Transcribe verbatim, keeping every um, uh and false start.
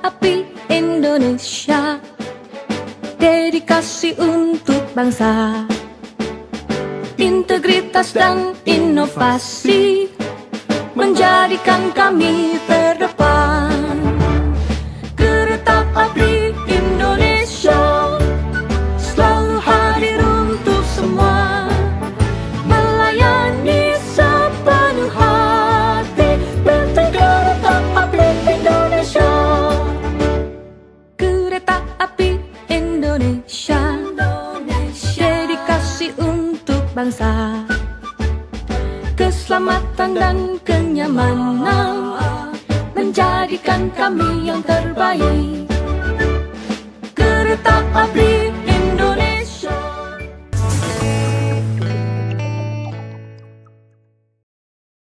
Api Indonesia, dedikasi untuk bangsa. Integritas dan inovasi menjadikan kami terdepan. Kereta api Indonesia selalu hadir untuk semua, melayani sepenuh hati. Benteng kereta api Indonesia, kereta api Indonesia, dedikasi untuk bangsa. Keselamatan dan kenyamanan menjadikan kami yang terbaik. Kereta api